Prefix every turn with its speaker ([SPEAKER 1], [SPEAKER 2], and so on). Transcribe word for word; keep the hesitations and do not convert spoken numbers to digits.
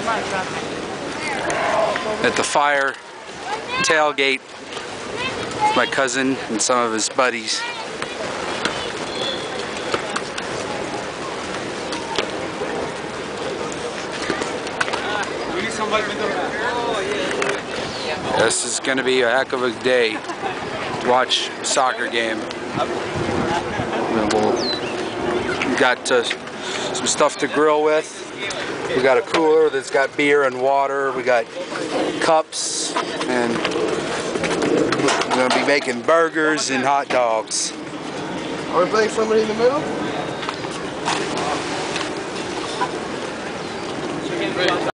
[SPEAKER 1] at the fire tailgate with my cousin and some of his buddies. This is going to be a heck of a day to watch a soccer game. We'll, we got uh, some stuff to grill with. We got a cooler that's got beer and water. We got cups, and we're going to be making burgers and hot dogs.
[SPEAKER 2] Are we playing somebody in the middle?